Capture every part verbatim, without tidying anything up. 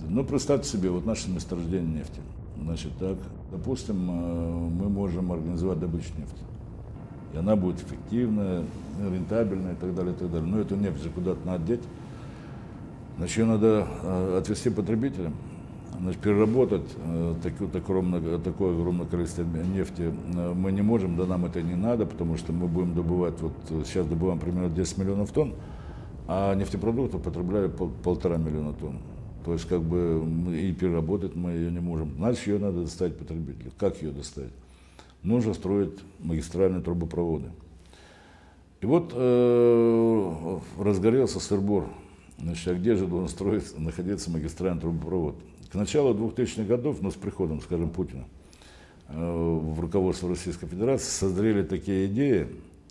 Ну, представьте себе, вот наше месторождение нефти. Значит, так, допустим, мы можем организовать добычу нефти. И она будет эффективная, рентабельная и так далее, и так далее. Но эту нефть же куда-то надо деть. Значит, ее надо отвести потребителям. Значит, переработать такое, такое, такое огромное количество нефти мы не можем, да нам это не надо, потому что мы будем добывать, вот сейчас добываем примерно десять миллионов тонн, а нефтепродуктов потребляли пол, полтора миллиона тонн. То есть как бы и переработать мы ее не можем. Значит, ее надо доставить потребителю. Как ее доставить? Нужно строить магистральные трубопроводы. И вот э, разгорелся сыр-бор. Значит, а где же должен строиться, находиться магистральный трубопровод? К началу двухтысячных годов, ну, с приходом, скажем, Путина э, в руководство Российской Федерации созрели такие идеи,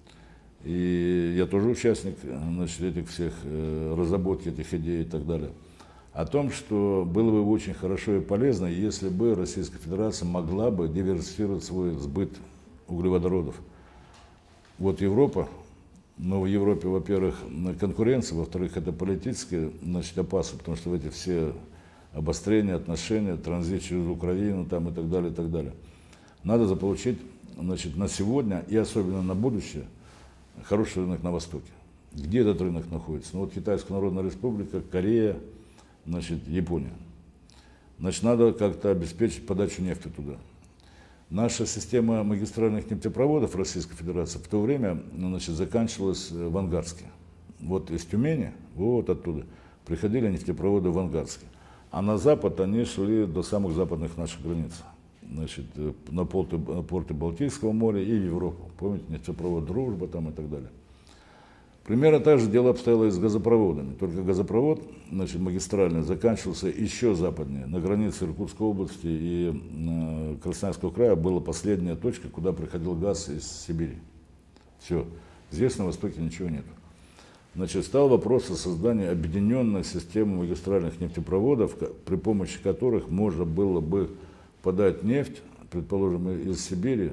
и я тоже участник, значит, этих всех э, разработки этих идей и так далее, о том, что было бы очень хорошо и полезно, если бы Российская Федерация могла бы диверсифицировать свой сбыт углеводородов. Вот Европа, но в Европе, во-первых, конкуренция, во-вторых, это политически, значит, опасно, потому что в эти все обострения, отношения, транзит через Украину там, и так далее, и так далее. Надо заполучить, значит, на сегодня и особенно на будущее хороший рынок на Востоке. Где этот рынок находится? Ну вот Китайская Народная Республика, Корея, значит, Япония. Значит, надо как-то обеспечить подачу нефти туда. Наша система магистральных нефтепроводов Российской Федерации в то время, значит, заканчивалась в Ангарске. Вот из Тюмени, вот оттуда, приходили нефтепроводы в Ангарске. А на запад они шли до самых западных наших границ. Значит, на порты, порты Балтийского моря и в Европу. Помните, нефтепровод «Дружба» там и так далее. Примерно так же дело обстояло и с газопроводами. Только газопровод, значит, магистральный, заканчивался еще западнее. На границе Иркутской области и э, Красноярского края была последняя точка, куда приходил газ из Сибири. Все. Здесь на Востоке ничего нет. Значит, стал вопрос о создании объединенной системы магистральных нефтепроводов, при помощи которых можно было бы подать нефть, предположим, из Сибири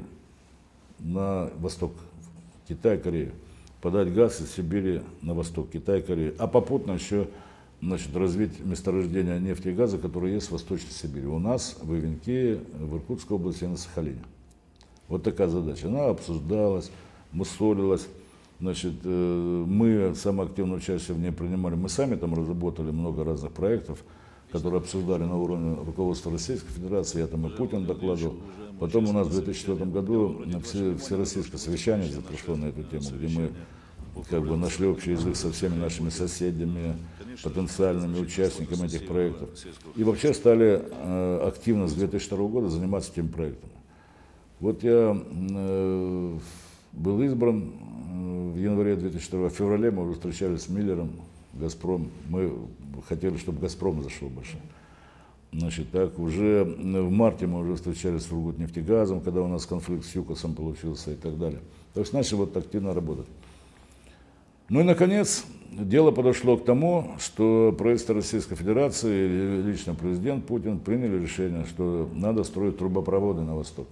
на восток, Китай, Корею. Подать газ из Сибири на восток, Китай, Корея, а попутно еще, значит, развить месторождения нефти и газа, которые есть в Восточной Сибири. У нас в Ивенке, в Иркутской области и на Сахалине. Вот такая задача. Она обсуждалась, мусолилась. Значит, мы самое активное участие в ней принимали. Мы сами там разработали много разных проектов, которые обсуждали на уровне руководства Российской Федерации. Я там и Путин докладывал. Потом у нас в две тысячи четвёртом году все, всероссийское совещание прошло на эту тему, где мы как бы нашли общий язык со всеми нашими соседями, потенциальными участниками этих проектов. И вообще стали э, активно с две тысячи второго года заниматься этими проектами. Вот я э, был избран э, в январе две тысячи второго, в феврале мы уже встречались с Миллером, Газпром. Мы хотели, чтобы Газпром зашел больше. Значит, так, уже в марте мы уже встречались с Сургутнефтегазом, когда у нас конфликт с ЮКОСом получился и так далее. То есть начали вот активно работать. Ну и, наконец, дело подошло к тому, что правительство Российской Федерации, лично президент Путин, приняли решение, что надо строить трубопроводы на восток.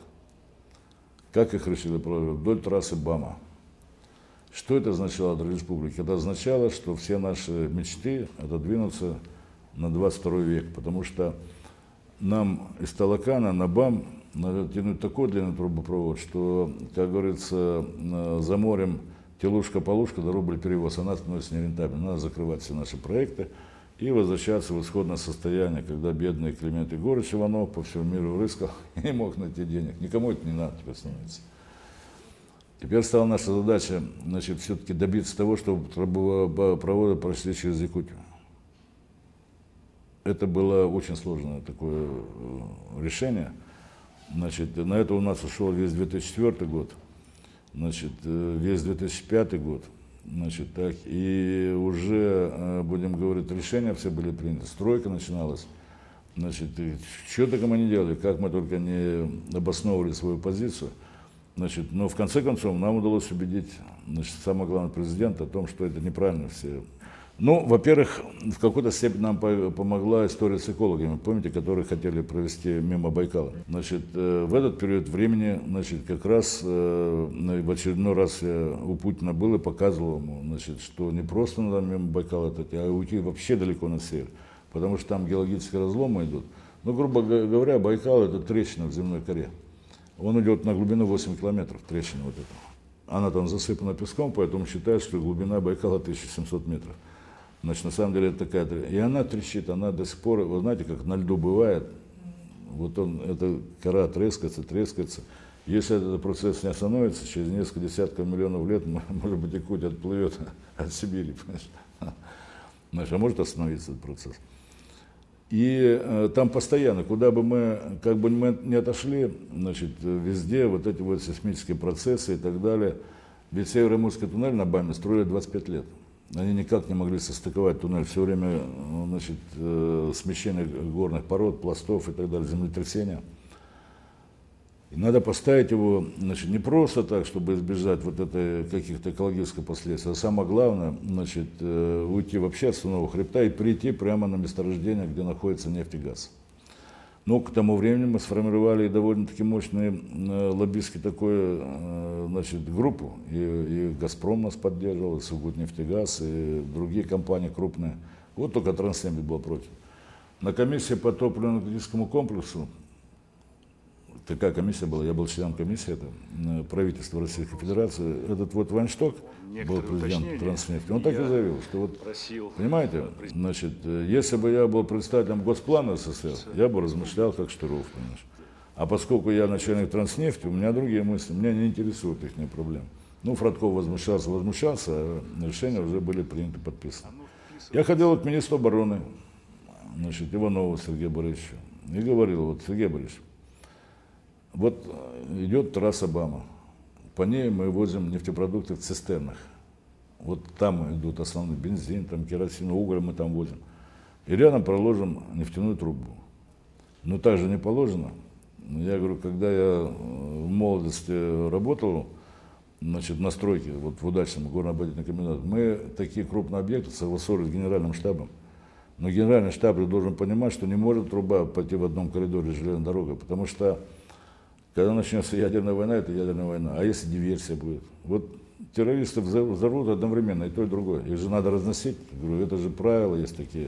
Как их решили? Вдоль трассы БАМа. Что это означало для республики? Это означало, что все наши мечты отодвинутся на двадцать второй век, потому что нам из Талакана на БАМ надо тянуть такой длинный трубопровод, что, как говорится, за морем телушка-полушка, да рубль перевоз, она становится нерентабельной. Надо закрывать все наши проекты и возвращаться в исходное состояние, когда бедный Климент Егорович Иванов по всему миру рыскал и не мог найти денег. Никому это не надо теперь становится. Теперь стала наша задача, значит, все-таки добиться того, чтобы трубопроводы прошли через Якутию. Это было очень сложное такое решение. Значит, на это у нас ушел весь две тысячи четвёртый год, значит, весь две тысячи пятый год. Значит, так, и уже, будем говорить, решения все были приняты, стройка начиналась. Значит, что только мы не делали, как мы только не обосновывали свою позицию. Значит, но в конце концов нам удалось убедить, значит, самое главное, президента о том, что это неправильно все. Ну, во-первых, в какой-то степени нам помогла история с экологами, помните, которые хотели провести мимо Байкала. Значит, в этот период времени, значит, как раз в очередной раз я у Путина был и показывал ему, значит, что не просто надо мимо Байкала, а уйти вообще далеко на север. потому что там геологические разломы идут. Ну, грубо говоря, Байкал – это трещина в земной коре. Он идет на глубину восемь километров, трещина вот эта. Она там засыпана песком, поэтому считают, что глубина Байкала тысяча семьсот метров. Значит, на самом деле это такая трещина. И она трещит, она до сих пор, вы знаете, как на льду бывает, вот он, эта кора трескается, трескается. Если этот процесс не остановится, через несколько десятков миллионов лет, может быть, Якутия отплывет от Сибири, понимаешь? А может остановиться этот процесс. И э, там постоянно, куда бы мы, как бы мы не отошли, значит, везде вот эти вот сейсмические процессы и так далее. Ведь Северо-Амурский туннель на БАМе строили двадцать пять лет. Они никак не могли состыковать туннель. Все время, значит, э, смещение горных пород, пластов и так далее, землетрясения. И надо поставить его, значит, не просто так, чтобы избежать вот этой каких-то экологических последствий, а самое главное, значит, э, уйти вообще от основного хребта и прийти прямо на месторождение, где находится нефть и газ. Но к тому времени мы сформировали довольно-таки мощную э, лоббистский такой, э, значит, группу. И, и «Газпром» нас поддерживал, и «Сургутнефтегаз», и другие компании крупные. Вот только «Транснефть» был против. На комиссии по топливно-энергетическому комплексу, такая комиссия была, я был членом комиссии, это правительство Российской Федерации, этот вот Вайншток был президент Транснефти, он так и заявил, что вот, просил, понимаете, значит, если бы я был представителем Госплана СССР, я бы размышлял как Штыров, понимаешь. А поскольку я начальник Транснефти, у меня другие мысли, меня не интересуют их проблемы. Ну, Фродков возмущался, возмущался, а решения уже были приняты, подписаны. Я ходил к министру обороны, значит, Иванову Сергею Борисовичу, и говорил, вот, Сергей Борисович, вот идет трасса БАМа, по ней мы возим нефтепродукты в цистернах. Вот там идут основной бензин, там керосин, уголь мы там возим. И рядом проложим нефтяную трубу. Но так же не положено. Я говорю, когда я в молодости работал, значит, на стройке, вот в Удачном горно-обогатительном комбинате, мы такие крупные объекты согласовывали с генеральным штабом. Но генеральный штаб должен понимать, что не может труба пойти в одном коридоре с железной дорогой, потому что когда начнется ядерная война, это ядерная война. А если диверсия будет? Вот террористов взорвут одновременно, и то, и другое. Их же надо разносить. Я говорю, это же правила есть такие.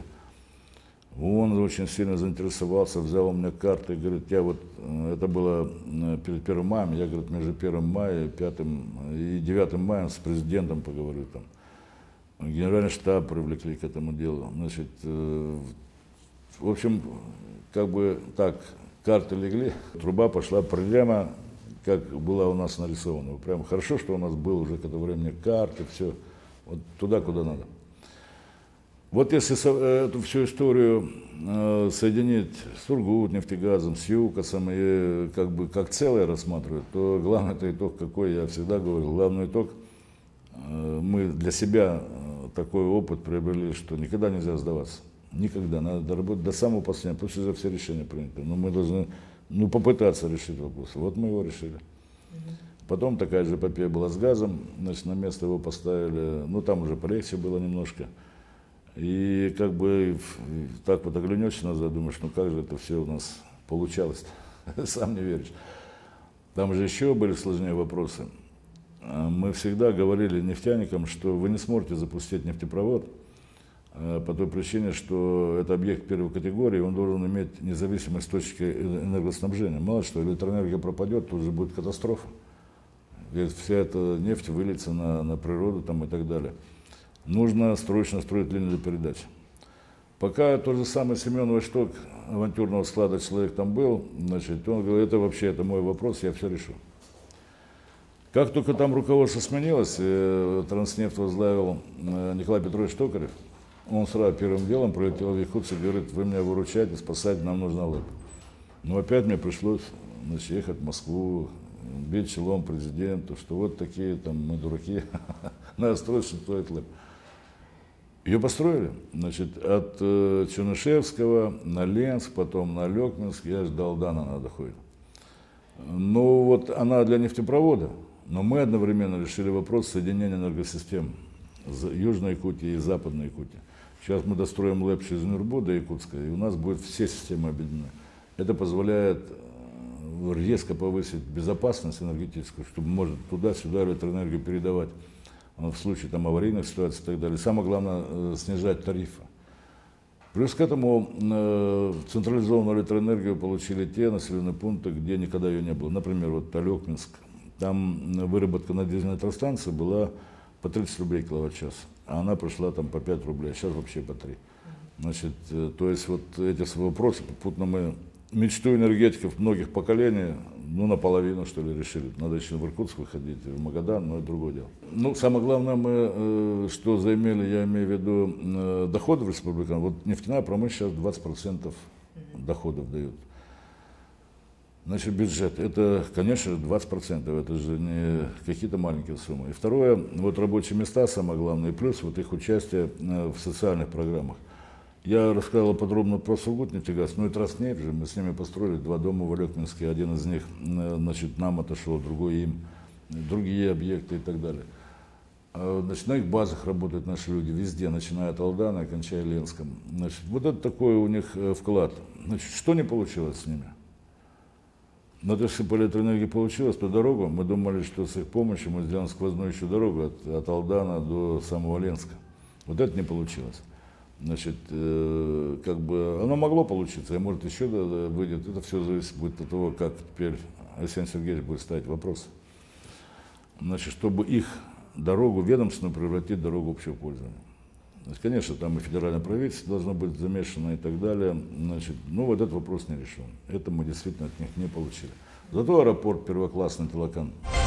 Он очень сильно заинтересовался, взял у меня карты и говорит, я вот, это было перед первым маем, я, говорит, между первым мая, пятым и девятым маем с президентом поговорю там. Генеральный штаб привлекли к этому делу. Значит, в общем, как бы так, карты легли, труба пошла прямо, как была у нас нарисована. Прям хорошо, что у нас был уже к этому времени карты, все, вот туда, куда надо. Вот если эту всю историю э, соединить с Сургутнефтегазом, с ЮКОСом и как бы как целое рассматривать, то главный это итог какой, я всегда говорил, главный итог, э, мы для себя такой опыт приобрели, что никогда нельзя сдаваться. Никогда. Надо доработать до самого последнего, пусть уже все решения приняты. Но мы должны ну, попытаться решить вопрос. Вот мы его решили. Mm-hmm. Потом такая же эпопея была с газом. Значит, на место его поставили. Ну, там уже полегче было немножко. И как бы так вот оглянешься назад, думаешь, ну как же это все у нас получалось-то? Сам не веришь. Там же еще были сложнее вопросы. Мы всегда говорили нефтяникам, что вы не сможете запустить нефтепровод, по той причине, что это объект первой категории, он должен иметь независимость точки энергоснабжения. Мало что, электроэнергия пропадет, тут же будет катастрофа. Ведь вся эта нефть выльется на, на природу там, и так далее. Нужно срочно строить линию передач. Пока тот же самый Семен Вайншток, авантюрного склада человек там был, значит, он говорит, это вообще это мой вопрос, я все решу. Как только там руководство сменилось, Транснефть возглавил Николай Петрович Токарев, он сразу первым делом прилетел в Якутск и говорит, вы меня выручаете, спасать, нам нужна ЛЭП. Но опять мне пришлось, значит, ехать в Москву, бить челом президенту, что вот такие там мы дураки, надо строить, что стоит ЛЭП. Ее построили, значит, от э, Чернышевского на Ленск, потом на Лёкминск, я ждал, да, она доходит. Ну вот она для нефтепровода, но мы одновременно решили вопрос соединения энергосистем Южной Якутии и Западной Якутии. Сейчас мы достроим ЛЭП через Нюрбу до Якутска, и у нас будут все системы объединены. Это позволяет резко повысить безопасность энергетическую, чтобы можно туда-сюда электроэнергию передавать в случае там, аварийных ситуаций и так далее. Самое главное, снижать тарифы. Плюс к этому э, централизованную электроэнергию получили те населенные пункты, где никогда ее не было. Например, вот Алекминск. Там выработка на дизельной электростанции была по тридцать рублей киловатт-час, а она прошла там по пять рублей, а сейчас вообще по три. Значит, э, то есть вот эти вопросы попутно мы мечту энергетиков многих поколений, ну, наполовину, что ли, решили. Надо еще в Иркутск выходить, в Магадан, но это другое дело. Ну, самое главное, мы, э, что заимели, я имею в виду, э, доходы в республикан. Вот нефтяная промышленность сейчас двадцать процентов доходов дает. Значит, бюджет, это, конечно, двадцать процентов, это же не какие-то маленькие суммы. И второе, вот рабочие места, самое главное, и плюс вот их участие э, в социальных программах. Я рассказал подробно про Сургутнефтегаз, ну и Транснефть же, мы с ними построили два дома в Алекминске, один из них, значит, нам отошел, другой им, другие объекты и так далее. Значит, на их базах работают наши люди везде, начиная от Алдана и кончая Ленском. Значит, вот это такой у них вклад. Значит, что не получилось с ними? Но если по электроэнергии получилось, то дорогу, мы думали, что с их помощью мы сделаем сквозную еще дорогу от, от Алдана до самого Ленска. Вот это не получилось. Значит, э, как бы оно могло получиться, и может еще выйдет. Это все зависит будет от того, как теперь Александр Сергеевич будет ставить вопрос. Значит, чтобы их дорогу ведомственную превратить в дорогу общего пользования. Значит, конечно, там и федеральное правительство должно быть замешано и так далее. Значит, ну вот этот вопрос не решен. Это мы действительно от них не получили. Зато аэропорт первоклассный Талакан.